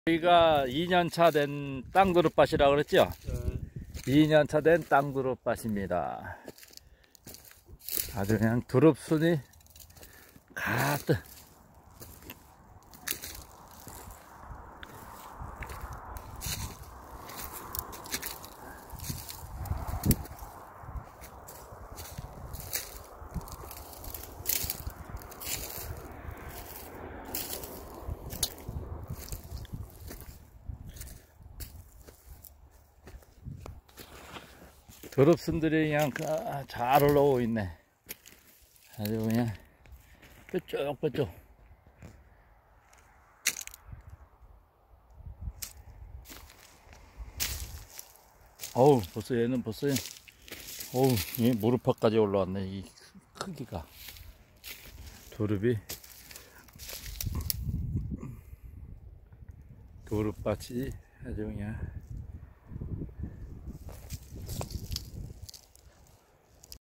여기가 2년차 된 땅두릅밭이라고 그랬죠? 2년차 된 땅두릅밭입니다. 아주 그냥 두릅순이 가득. 두릅순들이 그냥 잘 올라오고 있네. 아주 그냥 뾰족뾰족. 어우, 벌써 얘는 어우, 얘 무릎팍까지 올라왔네. 이 크기가. 두릅밭이 아주 그냥